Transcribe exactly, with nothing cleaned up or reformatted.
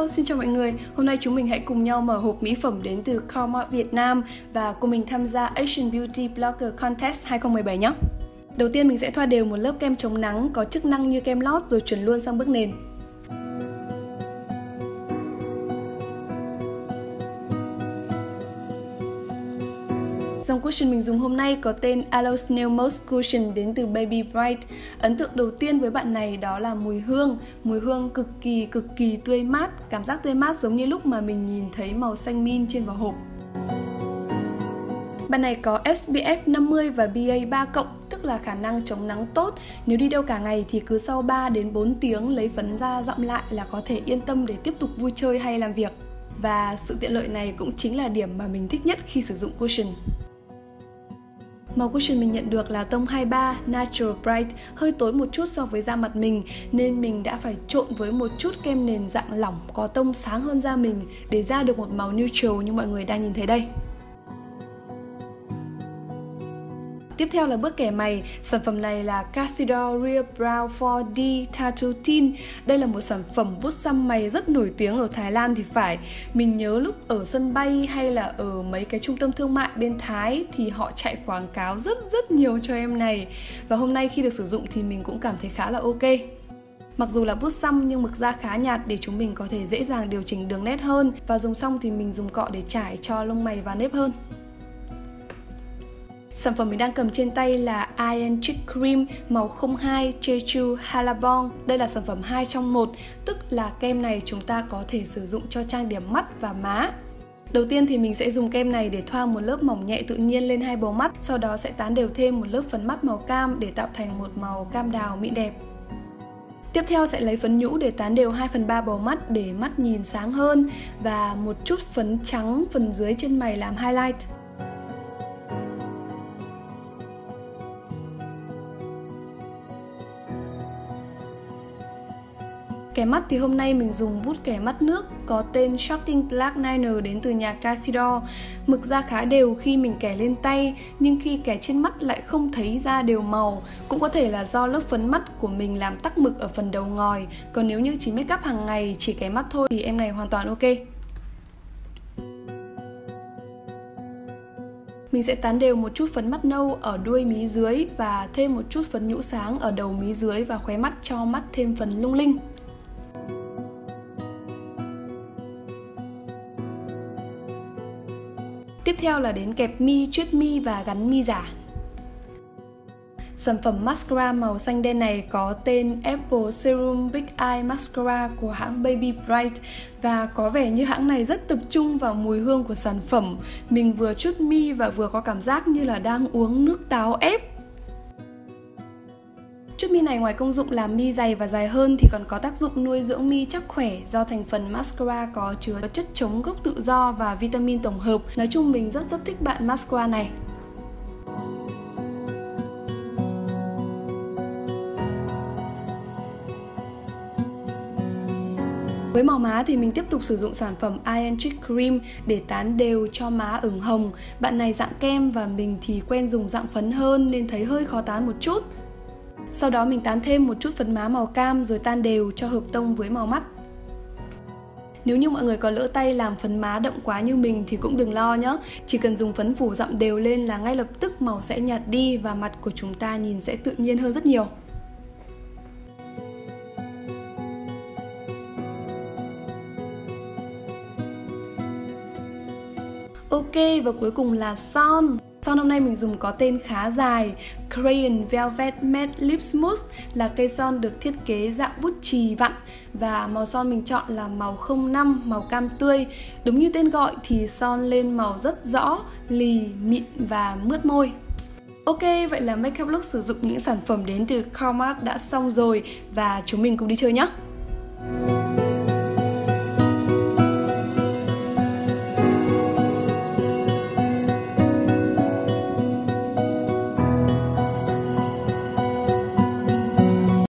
xin chào mọi người. Hôm nay chúng mình hãy cùng nhau mở hộp mỹ phẩm đến từ Carmart Việt Nam và cùng mình tham gia Asian Beauty Blogger Contest hai không một bảy nhé. Đầu tiên mình sẽ thoa đều một lớp kem chống nắng có chức năng như kem lót rồi chuyển luôn sang bước nền. Dòng cushion mình dùng hôm nay có tên Aloe Snail Moss Cushion đến từ Baby Bright. Ấn tượng đầu tiên với bạn này đó là mùi hương. Mùi hương cực kỳ cực kỳ tươi mát. Cảm giác tươi mát giống như lúc mà mình nhìn thấy màu xanh min trên vỏ hộp. Bạn này có ét pê ép năm mươi và pê a ba cộng, tức là khả năng chống nắng tốt. Nếu đi đâu cả ngày thì cứ sau ba đến bốn tiếng lấy phấn ra dặm lại là có thể yên tâm để tiếp tục vui chơi hay làm việc. Và sự tiện lợi này cũng chính là điểm mà mình thích nhất khi sử dụng cushion. Màu cushion mình nhận được là tông hai mươi ba Natural Bright, hơi tối một chút so với da mặt mình nên mình đã phải trộn với một chút kem nền dạng lỏng có tông sáng hơn da mình để ra được một màu neutral như mọi người đang nhìn thấy đây. Tiếp theo là bước kẻ mày. Sản phẩm này là Cathedral Real Brow four D Tattoo Tint. Đây là một sản phẩm bút xăm mày rất nổi tiếng ở Thái Lan thì phải. Mình nhớ lúc ở sân bay hay là ở mấy cái trung tâm thương mại bên Thái thì họ chạy quảng cáo rất rất nhiều cho em này. Và hôm nay khi được sử dụng thì mình cũng cảm thấy khá là ok. Mặc dù là bút xăm nhưng mực da khá nhạt để chúng mình có thể dễ dàng điều chỉnh đường nét hơn. Và dùng xong thì mình dùng cọ để trải cho lông mày và nếp hơn. Sản phẩm mình đang cầm trên tay là Iron Cheek Cream màu không hai Jeju Halabong. Đây là sản phẩm hai trong một, tức là kem này chúng ta có thể sử dụng cho trang điểm mắt và má. Đầu tiên thì mình sẽ dùng kem này để thoa một lớp mỏng nhẹ tự nhiên lên hai bầu mắt, sau đó sẽ tán đều thêm một lớp phấn mắt màu cam để tạo thành một màu cam đào mịn đẹp. Tiếp theo sẽ lấy phấn nhũ để tán đều hai phần ba bầu mắt để mắt nhìn sáng hơn và một chút phấn trắng phần dưới chân mày làm highlight. Kẻ mắt thì hôm nay mình dùng bút kẻ mắt nước có tên Shocking Black Liner đến từ nhà Cathedral. Mực da khá đều khi mình kẻ lên tay, nhưng khi kẻ trên mắt lại không thấy da đều màu. Cũng có thể là do lớp phấn mắt của mình làm tắc mực ở phần đầu ngòi. Còn nếu như chỉ make up hàng ngày, chỉ kẻ mắt thôi thì em này hoàn toàn ok. Mình sẽ tán đều một chút phấn mắt nâu ở đuôi mí dưới và thêm một chút phấn nhũ sáng ở đầu mí dưới và khóe mắt cho mắt thêm phần lung linh. Tiếp theo là đến kẹp mi, chuốt mi và gắn mi giả. Sản phẩm mascara màu xanh đen này có tên Apple Serum Big Eye Mascara của hãng Baby Bright. Và có vẻ như hãng này rất tập trung vào mùi hương của sản phẩm. Mình vừa chuốt mi và vừa có cảm giác như là đang uống nước táo ép. Chuốt mi này ngoài công dụng làm mi dày và dài hơn thì còn có tác dụng nuôi dưỡng mi chắc khỏe do thành phần mascara có chứa chất chống gốc tự do và vitamin tổng hợp. Nói chung mình rất rất thích bạn mascara này. Với màu má thì mình tiếp tục sử dụng sản phẩm Iron Cheek Cream để tán đều cho má ửng hồng. Bạn này dạng kem và mình thì quen dùng dạng phấn hơn nên thấy hơi khó tán một chút. Sau đó mình tán thêm một chút phấn má màu cam rồi tan đều cho hợp tông với màu mắt. Nếu như mọi người có lỡ tay làm phấn má đậm quá như mình thì cũng đừng lo nhé. Chỉ cần dùng phấn phủ dặm đều lên là ngay lập tức màu sẽ nhạt đi và mặt của chúng ta nhìn sẽ tự nhiên hơn rất nhiều. Ok, và cuối cùng là son. Son hôm nay mình dùng có tên khá dài, Crayon Velvet Matte Lip Smooth, là cây son được thiết kế dạng bút chì vặn. Và màu son mình chọn là màu không năm, màu cam tươi. Đúng như tên gọi thì son lên màu rất rõ, lì, mịn và mướt môi. Ok, vậy là makeup look sử dụng những sản phẩm đến từ Carmart đã xong rồi và chúng mình cùng đi chơi nhé!